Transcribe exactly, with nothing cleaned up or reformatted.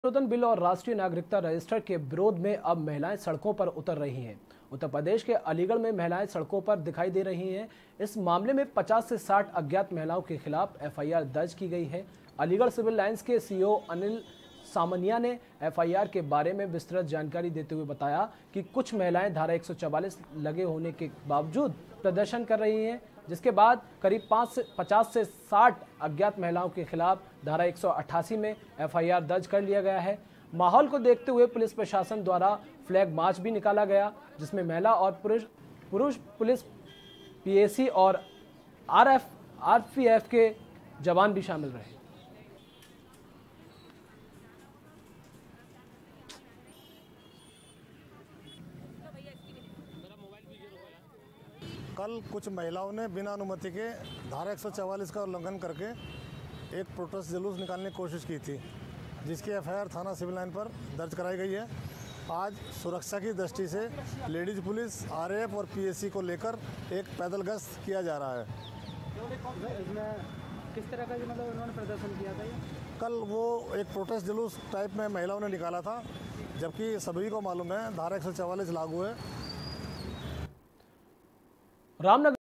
संशोधन बिल और राष्ट्रीय नागरिकता रजिस्टर के विरोध में अब महिलाएं सड़कों पर उतर रही हैं। उत्तर प्रदेश के अलीगढ़ में महिलाएं सड़कों पर दिखाई दे रही हैं। इस मामले में पचास से साठ अज्ञात महिलाओं के खिलाफ एफ आई आर दर्ज की गई है। अलीगढ़ सिविल लाइंस के सी ई ओ अनिल सामनिया ने एफ आई आर के बारे में विस्तृत जानकारी देते हुए बताया कि कुछ महिलाएं धारा एक सौ चवालीस लगे होने के बावजूद प्रदर्शन कर रही हैं, जिसके बाद करीब पाँच से पचास से साठ अज्ञात महिलाओं के खिलाफ धारा एक सौ अट्ठासी में एफ आई आर दर्ज कर लिया गया है। माहौल को देखते हुए पुलिस प्रशासन द्वारा फ्लैग मार्च भी निकाला गया, जिसमें महिला और पुरुष पुरुष पुलिस पी ए सी और R F R P F के जवान भी शामिल रहे। कल कुछ महिलाओं ने बिना अनुमति के धारा एक सौ चवालीस का उल्लंघन करके एक प्रोटेस्ट जुलूस निकालने की कोशिश की थी, जिसकी एफ आई आर थाना सिविल लाइन पर दर्ज कराई गई है। आज सुरक्षा की दृष्टि से ladies police, R A F और पी एस सी को लेकर एक पैदल गश्त किया जा रहा है। इसमें किस तरह का मतलब उन्होंने प्रदर्शन किया था? कल वो एक प्रोटेस्ट जुलूस टाइप में महिलाओं ने निकाला था, जबकि सभी को मालूम है धारा एक सौ चवालीस लागू है। रामनगर